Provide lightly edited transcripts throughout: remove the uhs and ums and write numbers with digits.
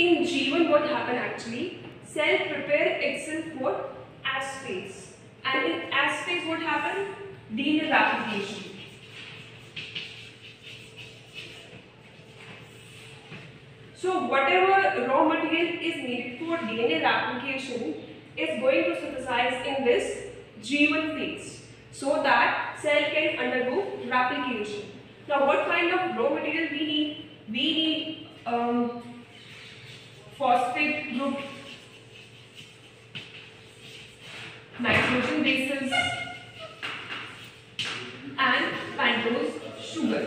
In G1 what happened actually? Cell prepare itself for S phase. And in S phase what happened? DNA replication. So whatever raw material is needed for DNA replication is going to synthesize in this G1 phase so that cell can undergo replication. Now what kind of raw material we need? We need phosphate group, nitrogen bases and pentose sugar.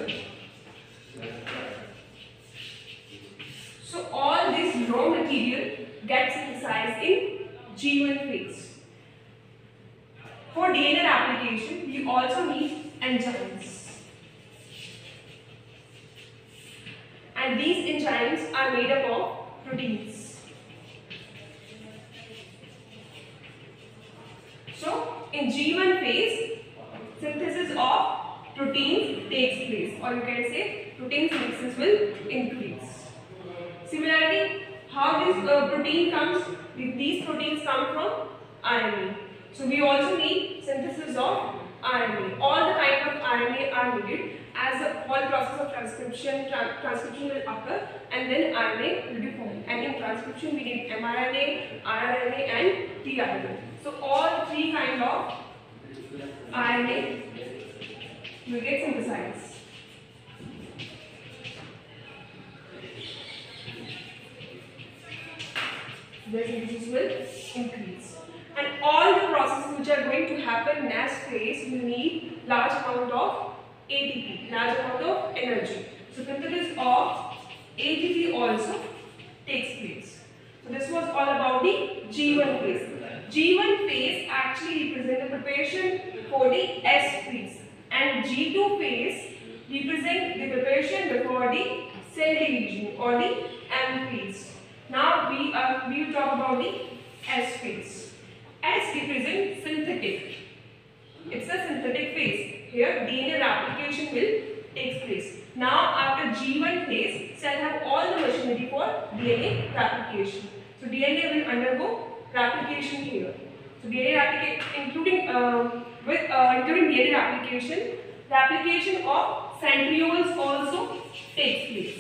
So all this raw material gets synthesized in G1 phase. For DNA replication, we also need enzymes. And these enzymes are made up of proteins. So in G1 phase, synthesis of proteins takes place, or you can say protein synthesis will increase. Similarly, how this protein comes? These proteins come from RNA. So we also need synthesis of RNA. All the type of RNA are needed as the whole process of transcription will occur, and then RNA will be formed. And in transcription we need mRNA, rRNA and tRNA. So all three kind of RNA will get synthesized. Their synthesis will increase. And all the processes which are going to happen in S phase will need large amount of ATP, large amount of energy. So synthesis of ATP also takes place. So this was all about the G1 phase. G1 phase actually represents the preparation for the S phase, and G2 phase represents the preparation before the cell division or the M phase. Now we will talk about the S phase. S represents synthetic. It's a synthetic phase. Here DNA replication will take place. Now after G1 phase, cell have all the machinery for DNA replication. So DNA will undergo replication here. So DNA replication, including DNA replication of centrioles also takes place.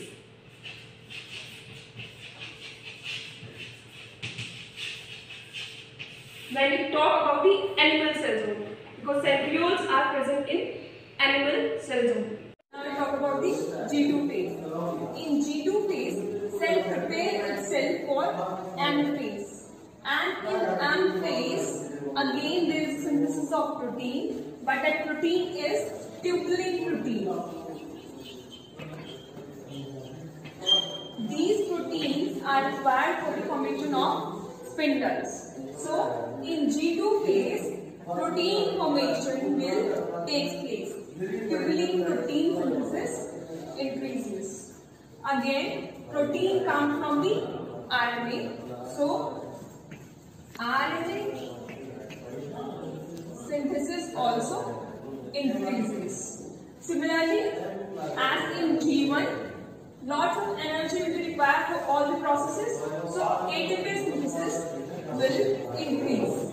When we talk about the animal cells only, because centrioles are present in animal cells only. Now we talk about the G2 phase. In G2 phase, cell prepare itself for M phase. And in M phase, again there is synthesis of protein, but that protein is tubulin protein. These proteins are required for the formation of spindles. So in G2 phase, protein formation will take place. Tubulin protein synthesis increases. Again, protein comes from the RNA. So RNA synthesis also increases. Similarly, as in G1, lots of energy will be required for all the processes. So ATP synthesis will increase.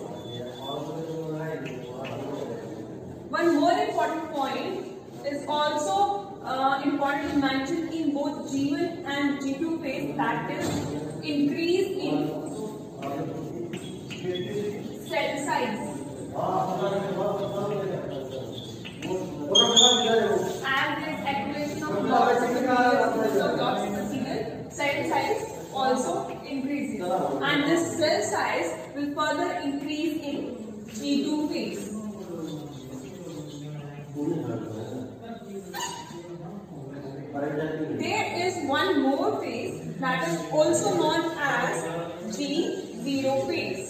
One more important point is also important to mention in both G1 and G2 phase, that is increase in cell size. As there is accumulation of lots in the material, cell size also increases, and this cell size will further increase in G2 phase. There is one more phase that is also known as G0 phase.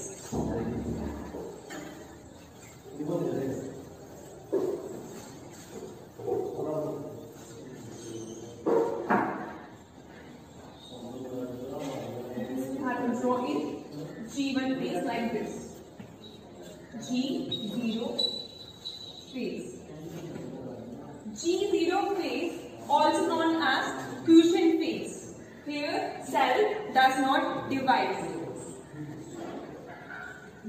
Draw in G1 phase like this. G0 phase. also known as fusion phase. Here cell does not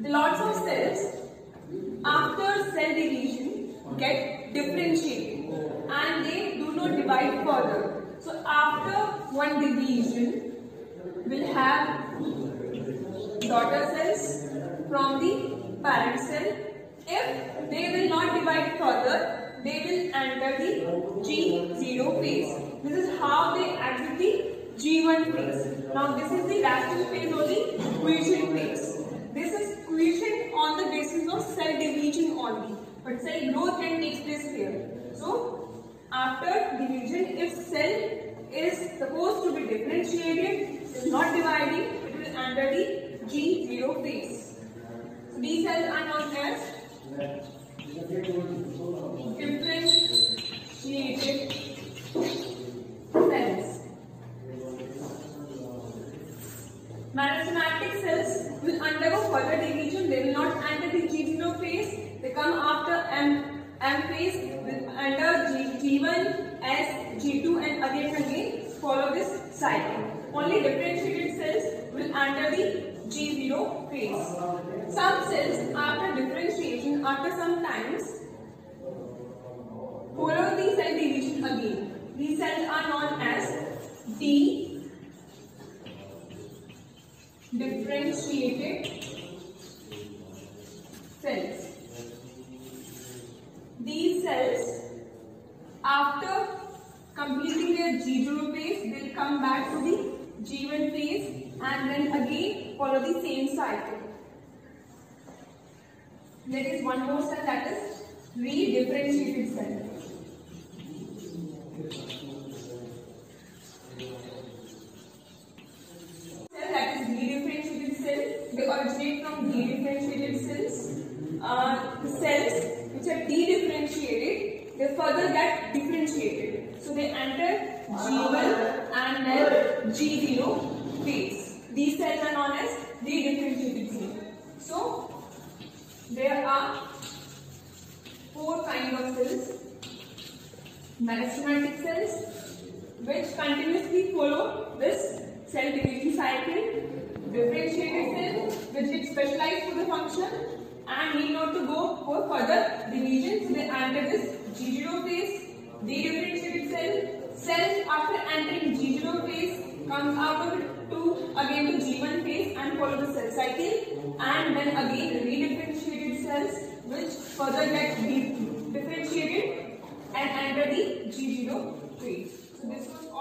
The lots of cells after cell division get differentiated and they do not divide further. So after one division, we'll have daughter cells from the parent cell. If they will not divide further, they will enter the G0 phase. This is how they exit the G1 phase. Now this is the last phase or the quiescent phase. This is quiescent on the basis of cell division only, but cell growth can take place here. So after division, if cell is supposed to be differentiated, is not dividing, it will enter the G0 phase. So these cells are known as differentiated cells. Meristematic cells will undergo further division. They will not enter the G0 phase. They come after M phase, will enter G1, S, G2 and again follow this cycle. Only differentiated cells will enter the G0 phase. Some cells after differentiation, after some times, follow the cell division again. These cells are known as differentiated cells. These cells, after completing their G0 phase, will come back to the G1 phase and then again follow the same cycle. There is one more cell, that is redifferentiated cell. That is redifferentiated cell. They originate from dedifferentiated cells. The cells which are dedifferentiated, they further get differentiated. So they enter G1 and then G0 phase. These cells are known as redifferentiated cells. So there are 4 kinds of cells. Meristematic cells, which continuously follow this cell division cycle. Differentiated cells, which get specialized for the function and need not to go for further division. So they enter this G0 phase. Dedifferentiated cells after entering G0 phase comes out of it to again to G1 phase and follow the cell cycle, and then again redifferentiated cells which further get differentiated and enter the G0 phase. So this was